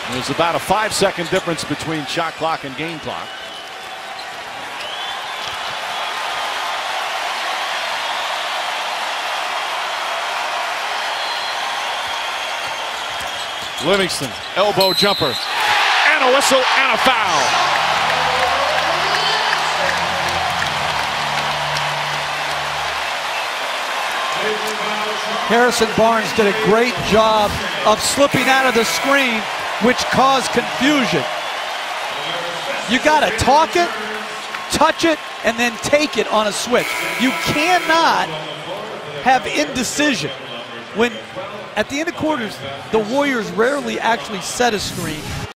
There's about a 5-second difference between shot clock and game clock. Livington, elbow jumper, and a whistle and a foul. Harrison Barnes did a great job of slipping out of the screen, which caused confusion. You got to talk it, touch it, and then take it on a switch. You cannot have indecision. When at the end of quarters, the Warriors rarely actually set a screen.